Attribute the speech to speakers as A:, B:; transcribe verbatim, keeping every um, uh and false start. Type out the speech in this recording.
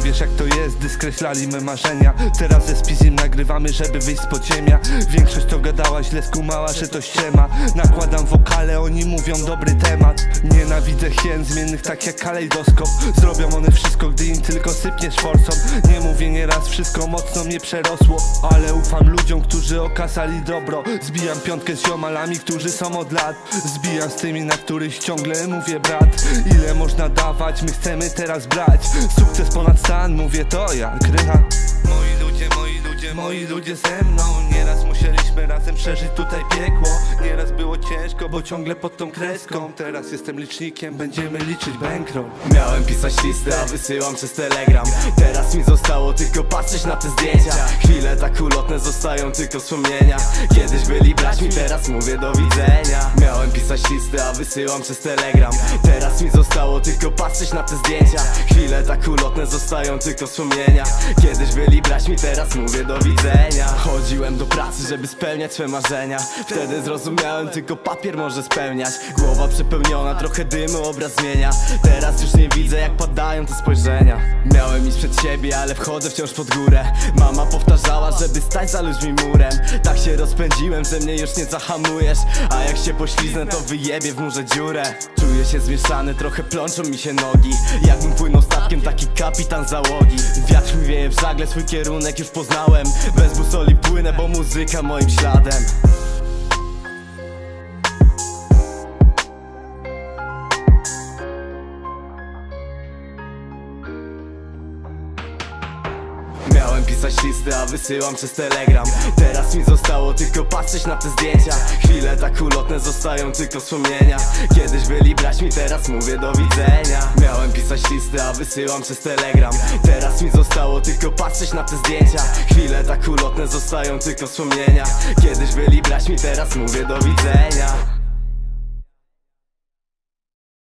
A: wiesz jak to jest, gdy skreślali me marzenia. Teraz ze Spizim nagrywamy, żeby wyjść z podziemia. Większość to gadała, źle skumała, że to ściema. Nakładam wokale, oni mówią dobry temat. Nienawidzę hien zmiennych tak jak kalejdoskop. Zrobią one wszystko, gdy im tylko sypniesz forsą. Nie mówię nieraz, wszystko mocno mnie przerosło, ale ufam ludziom, którzy okazali dobro. Zbijam piątkę z ziomalami, którzy są od lat. Zbijam z tymi, na których ciągle mówię brat. Ile można dawać, my chcemy teraz brać. Sukces ponad stan, mówię to ja, Krycha. Moi ludzie, moi ludzie, moi ludzie ze mną. Nieraz musieliśmy razem przeżyć tutaj piekło. Nieraz było ciężko, bo ciągle pod tą kreską. Teraz jestem licznikiem, będziemy liczyć bankroll.
B: Miałem pisać listę, a wysyłam przez telegram. Teraz mi zostało tylko patrzeć na te zdjęcia. Chwile tak ulotne zostają tylko wspomnienia. Kiedyś byli braćmi, teraz mówię do widzenia. Miałem pisać listę, a wysyłam przez telegram. Teraz mi zostało tylko patrzeć na te zdjęcia. Chwile tak ulotne zostają tylko wspomnienia. Kiedyś byli braćmi, teraz mówię do widzenia. Chodziłem do pracy, żeby spełniać swe marzenia. Wtedy zrozumiałem, tylko papier może spełniać. Głowa przepełniona, trochę dymu obraz zmienia. Teraz już nie widzę, jak padają te spojrzenia. Miałem iść przed siebie, ale wchodzę wciąż pod górę. Mama powtarzała, żeby stać za ludźmi murem. Tak się rozpędziłem, że mnie już nie zahamujesz. A jak się pośliznę, to wyjebię w murze dziurę. Czuję się zmieszany, trochę plączą mi się nogi. Jakbym płynął statkiem, taki kapitan załogi. Wiatr mi wieje w żagle, swój kierunek już poznałem. Bez busoli płynę, bo muzyka moim śladem. Miałem pisać listę, a wysyłam przez telegram. Teraz mi zostało tylko patrzeć na te zdjęcia. Chwile tak ulotne zostają tylko wspomnienia. Kiedyś byli braćmi, teraz mówię do widzenia. Miałem pisać listę, a wysyłam przez telegram. Teraz mi zostało tylko patrzeć na te zdjęcia. Chwile tak ulotne zostają tylko wspomnienia. Kiedyś byli braćmi, teraz mówię do widzenia.